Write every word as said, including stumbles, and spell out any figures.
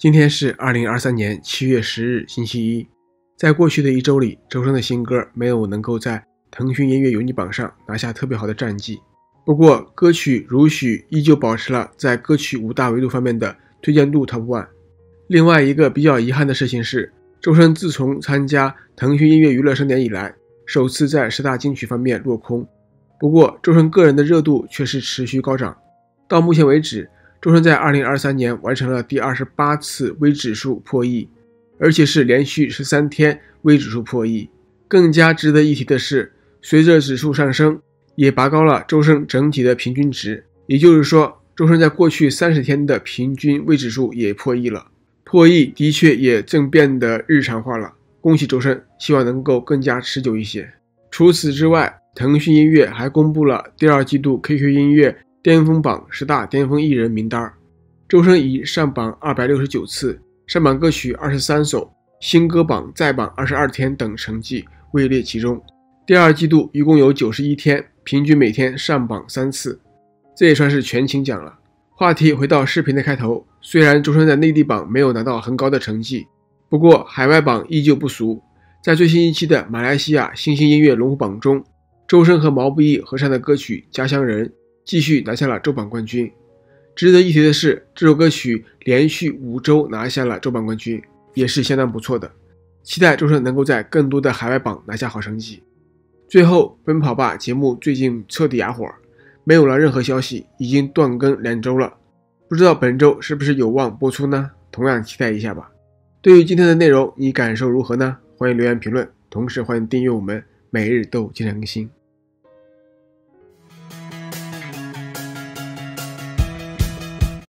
今天是二零二三年七月十日，星期一。在过去的一周里，周深的新歌没有能够在腾讯音乐有你榜上拿下特别好的战绩。不过，歌曲《如许》依旧保持了在歌曲五大维度方面的推荐度 Top 一。另外一个比较遗憾的事情是，周深自从参加腾讯音乐娱乐盛典以来，首次在十大金曲方面落空。不过，周深个人的热度却是持续高涨。到目前为止，周深在二零二三年完成了第二十八次微指数破亿，而且是连续十三天微指数破亿。更加值得一提的是，随着指数上升，也拔高了周深整体的平均值。也就是说，周深在过去三十天的平均微指数也破亿了。破亿的确也正变得日常化了，恭喜周深，希望能够更加持久一些。除此之外，腾讯音乐还公布了第二季度 Q Q 音乐巅峰榜十大巅峰艺人名单，周深以上榜二百六十九次，上榜歌曲二十三首，新歌榜再榜二十二天等成绩位列其中。第二季度一共有九十一天，平均每天上榜三次，这也算是全勤奖了。话题回到视频的开头，虽然周深在内地榜没有拿到很高的成绩，不过海外榜依旧不俗。在最新一期的马来西亚新兴音乐龙虎榜中，周深和毛不易合唱的歌曲《家乡人》继续拿下了周榜冠军。值得一提的是，这首歌曲连续五周拿下了周榜冠军，也是相当不错的。期待周深能够在更多的海外榜拿下好成绩。最后，奔跑吧节目最近彻底哑火，没有了任何消息，已经断更两周了。不知道本周是不是有望播出呢？同样期待一下吧。对于今天的内容，你感受如何呢？欢迎留言评论，同时欢迎订阅我们每日都经常更新。